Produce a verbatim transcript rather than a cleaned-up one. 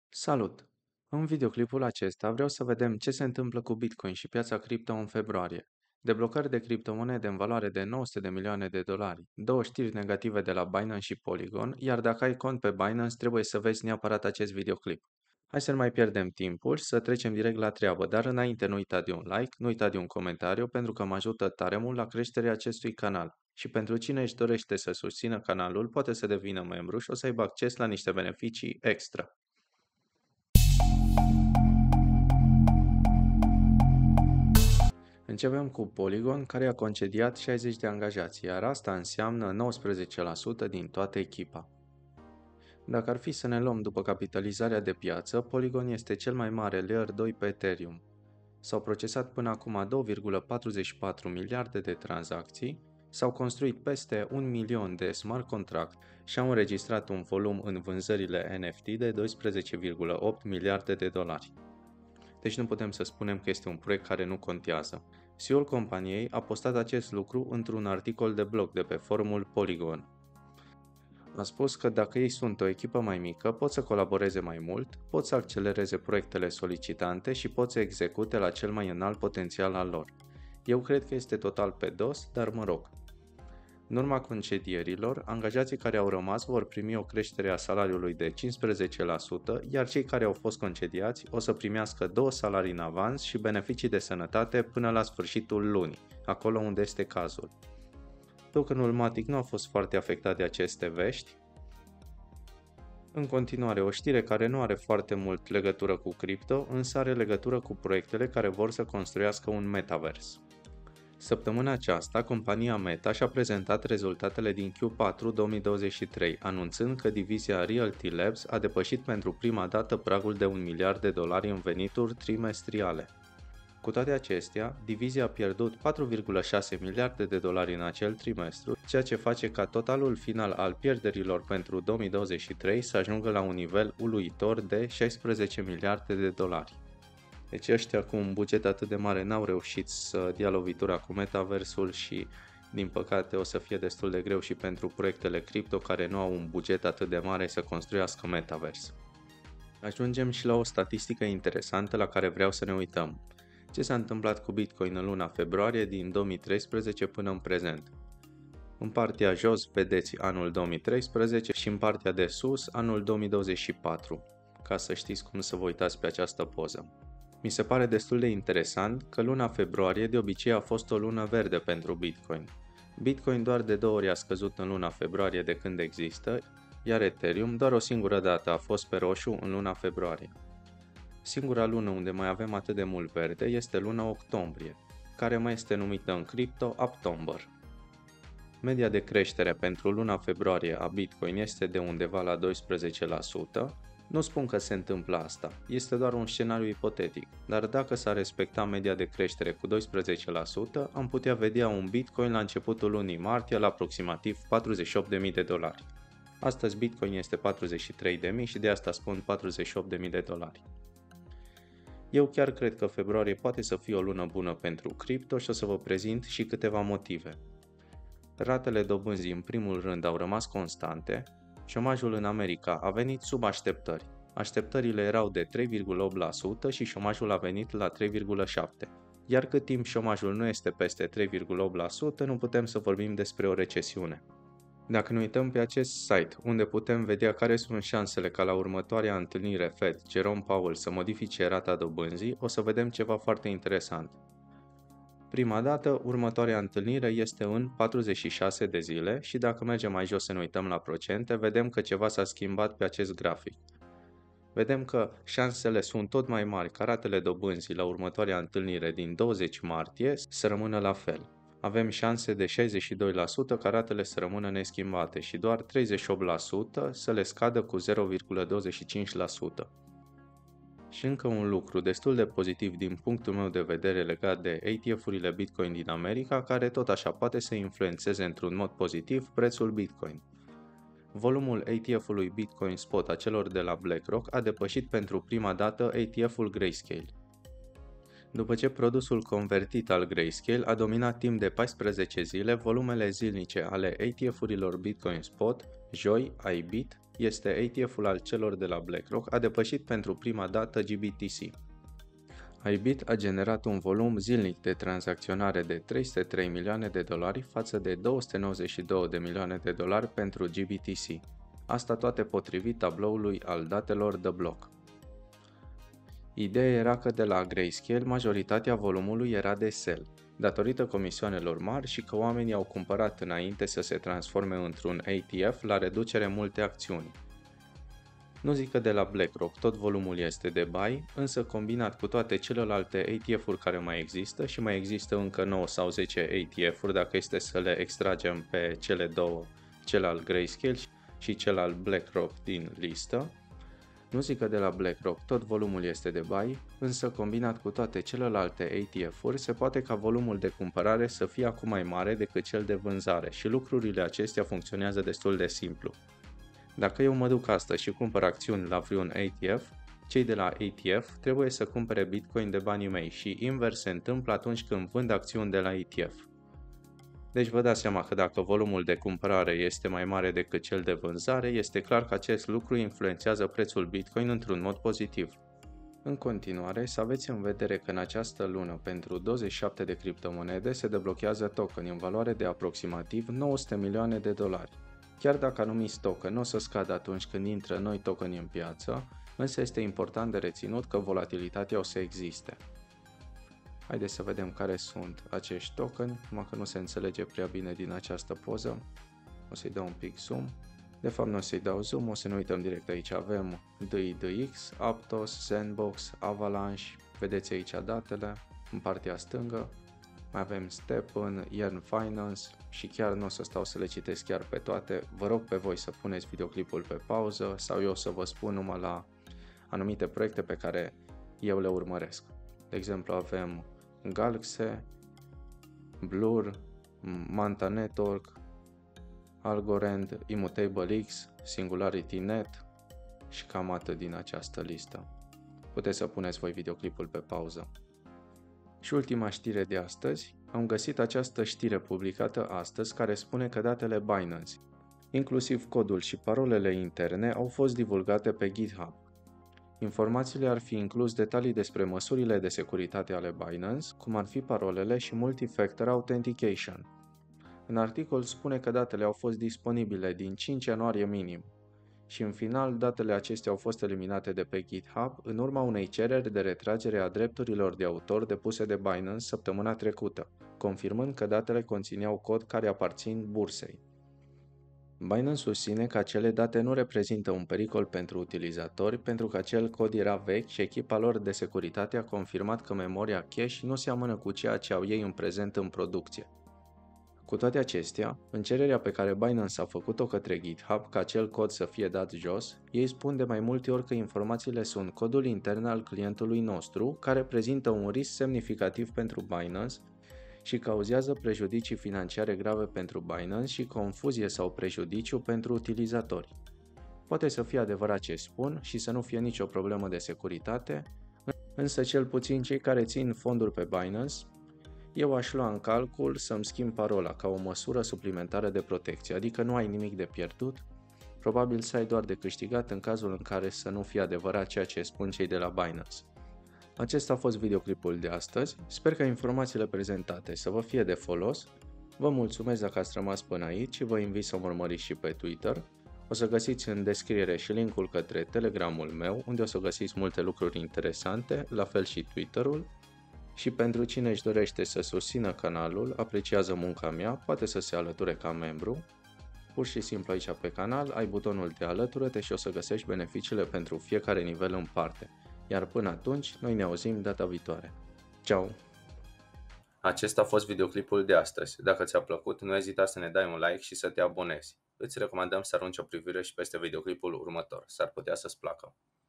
Salut! În videoclipul acesta vreau să vedem ce se întâmplă cu Bitcoin și piața cripto în februarie. Deblocări de criptomonede în valoare de nouă sute de milioane de dolari, două știri negative de la Binance și Polygon, iar dacă ai cont pe Binance trebuie să vezi neapărat acest videoclip. Hai să nu mai pierdem timpul și să trecem direct la treabă, dar înainte nu uita de un like, nu uita de un comentariu pentru că mă ajută tare mult la creșterea acestui canal. Și pentru cine își dorește să susțină canalul, poate să devină membru și o să aibă acces la niște beneficii extra. Începem cu Polygon, care a concediat șaizeci de angajați, iar asta înseamnă nouăsprezece la sută din toată echipa. Dacă ar fi să ne luăm după capitalizarea de piață, Polygon este cel mai mare Layer doi pe Ethereum. S-au procesat până acum două virgulă patruzeci și patru miliarde de tranzacții, s-au construit peste un milion de smart contract și au înregistrat un volum în vânzările N F T de doisprezece virgulă opt miliarde de dolari. Deci nu putem să spunem că este un proiect care nu contează. C E O-ul companiei a postat acest lucru într-un articol de blog de pe forumul Polygon. A spus că dacă ei sunt o echipă mai mică, pot să colaboreze mai mult, pot să accelereze proiectele solicitante și pot să execute la cel mai înalt potențial al lor. Eu cred că este total pe dos, dar mă rog. În urma concedierilor, angajații care au rămas vor primi o creștere a salariului de cincisprezece la sută, iar cei care au fost concediați o să primească două salarii în avans și beneficii de sănătate până la sfârșitul lunii, acolo unde este cazul. Tokenul Matic nu a fost foarte afectat de aceste vești. În continuare, o știre care nu are foarte mult legătură cu cripto, însă are legătură cu proiectele care vor să construiască un metavers. Săptămâna aceasta, compania Meta și-a prezentat rezultatele din Q patru două mii douăzeci și trei, anunțând că divizia Realty Labs a depășit pentru prima dată pragul de un miliard de dolari în venituri trimestriale. Cu toate acestea, divizia a pierdut patru virgulă șase miliarde de dolari în acel trimestru, ceea ce face ca totalul final al pierderilor pentru două mii douăzeci și trei să ajungă la un nivel uluitor de șaisprezece miliarde de dolari. Deci ăștia cu un buget atât de mare n-au reușit să dea lovitura cu metaversul și, din păcate, o să fie destul de greu și pentru proiectele cripto care nu au un buget atât de mare să construiască metavers. Ajungem și la o statistică interesantă la care vreau să ne uităm. Ce s-a întâmplat cu Bitcoin în luna februarie din două mii treisprezece până în prezent? În partea jos vedeți anul două mii treisprezece și în partea de sus anul două mii douăzeci și patru, ca să știți cum să vă uitați pe această poză. Mi se pare destul de interesant că luna februarie de obicei a fost o lună verde pentru Bitcoin. Bitcoin doar de două ori a scăzut în luna februarie de când există, iar Ethereum doar o singură dată a fost pe roșu în luna februarie. Singura lună unde mai avem atât de mult verde este luna octombrie, care mai este numită în cripto Uptomber. Media de creștere pentru luna februarie a Bitcoin este de undeva la doisprezece la sută. Nu spun că se întâmplă asta, este doar un scenariu ipotetic, dar dacă s-ar respecta media de creștere cu doisprezece la sută, am putea vedea un Bitcoin la începutul lunii martie la aproximativ patruzeci și opt de mii de dolari. Astăzi Bitcoin este patruzeci și trei de mii și de asta spun patruzeci și opt de mii de dolari. Eu chiar cred că februarie poate să fie o lună bună pentru cripto și o să vă prezint și câteva motive. Ratele dobânzii în primul rând au rămas constante, șomajul în America a venit sub așteptări. Așteptările erau de trei virgulă opt la sută și șomajul a venit la trei virgulă șapte la sută. Iar cât timp șomajul nu este peste trei virgulă opt la sută, nu putem să vorbim despre o recesiune. Dacă ne uităm pe acest site, unde putem vedea care sunt șansele ca la următoarea întâlnire Fed, Jerome Powell să modifice rata dobânzii, o să vedem ceva foarte interesant. Prima dată, următoarea întâlnire este în patruzeci și șase de zile și dacă mergem mai jos să ne uităm la procente, vedem că ceva s-a schimbat pe acest grafic. Vedem că șansele sunt tot mai mari ca ratele dobânzii la următoarea întâlnire din douăzeci martie să rămână la fel. Avem șanse de șaizeci și doi la sută ca ratele să rămână neschimbate și doar treizeci și opt la sută să le scadă cu zero virgulă douăzeci și cinci la sută. Și încă un lucru destul de pozitiv din punctul meu de vedere legat de E T F-urile Bitcoin din America, care tot așa poate să influențeze într-un mod pozitiv prețul Bitcoin. Volumul E T F-ului Bitcoin Spot a celor de la BlackRock a depășit pentru prima dată E T F-ul Grayscale. După ce produsul convertit al Grayscale a dominat timp de paisprezece zile volumele zilnice ale E T F-urilor Bitcoin Spot, Joi, iBit este E T F-ul al celor de la BlackRock, a depășit pentru prima dată G B T C. iBit a generat un volum zilnic de tranzacționare de trei sute trei milioane de dolari față de două sute nouăzeci și două de milioane de dolari pentru G B T C. Asta toate potrivit tabloului al datelor The Block. Ideea era că de la Grayscale majoritatea volumului era de sell, datorită comisioanelor mari și că oamenii au cumpărat înainte să se transforme într-un E T F la reducere multe acțiuni. Nu zic că de la BlackRock tot volumul este de buy, însă combinat cu toate celelalte E T F-uri care mai există și mai există încă nouă sau zece E T F-uri dacă este să le extragem pe cele două, cel al Grayscale și cel al BlackRock din listă, nu zic că de la BlackRock tot volumul este de buy, însă combinat cu toate celelalte E T F-uri se poate ca volumul de cumpărare să fie acum mai mare decât cel de vânzare și lucrurile acestea funcționează destul de simplu. Dacă eu mă duc astăzi și cumpăr acțiuni la vreun E T F, cei de la E T F trebuie să cumpere Bitcoin de banii mei și invers se întâmplă atunci când vând acțiuni de la E T F. Deci vă dați seama că dacă volumul de cumpărare este mai mare decât cel de vânzare, este clar că acest lucru influențează prețul Bitcoin într-un mod pozitiv. În continuare, să aveți în vedere că în această lună pentru douăzeci și șapte de criptomonede se deblochează tokeni în valoare de aproximativ nouă sute milioane de dolari. Chiar dacă anumiți token nu o să scadă atunci când intră noi tokeni în piață, însă este important de reținut că volatilitatea o să existe. Haideți să vedem care sunt acești tokeni, numai că nu se înțelege prea bine din această poză. O să-i dau un pic zoom. De fapt nu o să-i dau zoom, o să ne uităm direct aici. Avem D I D X, Aptos, Sandbox, Avalanche, vedeți aici datele, în partea stângă. Mai avem Stepn, Yearn Finance și chiar nu o să stau să le citesc chiar pe toate. Vă rog pe voi să puneți videoclipul pe pauză sau eu să vă spun numai la anumite proiecte pe care eu le urmăresc. De exemplu avem Galaxy, Blur, Manta Network, Algorand, Immutable X, Singularity Net și cam atât din această listă. Puteți să puneți voi videoclipul pe pauză. Și ultima știre de astăzi, am găsit această știre publicată astăzi care spune că datele Binance, inclusiv codul și parolele interne, au fost divulgate pe GitHub. Informațiile ar fi inclus detalii despre măsurile de securitate ale Binance, cum ar fi parolele și Multi-Factor Authentication. În articol spune că datele au fost disponibile din cinci ianuarie minim și în final datele acestea au fost eliminate de pe GitHub în urma unei cereri de retragere a drepturilor de autor depuse de Binance săptămâna trecută, confirmând că datele conțineau cod care aparțin bursei. Binance susține că acele date nu reprezintă un pericol pentru utilizatori pentru că acel cod era vechi și echipa lor de securitate a confirmat că memoria cache nu seamănă cu ceea ce au ei în prezent în producție. Cu toate acestea, în cererea pe care Binance a făcut-o către GitHub ca acel cod să fie dat jos, ei spun de mai multe ori că informațiile sunt codul intern al clientului nostru, care prezintă un risc semnificativ pentru Binance și cauzează prejudicii financiare grave pentru Binance și confuzie sau prejudiciu pentru utilizatori. Poate să fie adevărat ce spun și să nu fie nicio problemă de securitate, însă cel puțin cei care țin fonduri pe Binance, eu aș lua în calcul să-mi schimb parola ca o măsură suplimentară de protecție, adică nu ai nimic de pierdut, probabil să ai doar de câștigat în cazul în care să nu fie adevărat ceea ce spun cei de la Binance. Acesta a fost videoclipul de astăzi, sper că informațiile prezentate să vă fie de folos, vă mulțumesc dacă ați rămas până aici și vă invit să mă urmăriți și pe Twitter, o să găsiți în descriere și linkul către Telegramul meu, unde o să găsiți multe lucruri interesante, la fel și Twitterul. Și pentru cine își dorește să susțină canalul, apreciază munca mea, poate să se alăture ca membru. Pur și simplu aici pe canal ai butonul de alătură-te și o să găsești beneficiile pentru fiecare nivel în parte. Iar până atunci, noi ne auzim data viitoare. Ciao! Acesta a fost videoclipul de astăzi. Dacă ți-a plăcut, nu ezita să ne dai un like și să te abonezi. Îți recomandăm să arunci o privire și peste videoclipul următor. S-ar putea să-ți placă.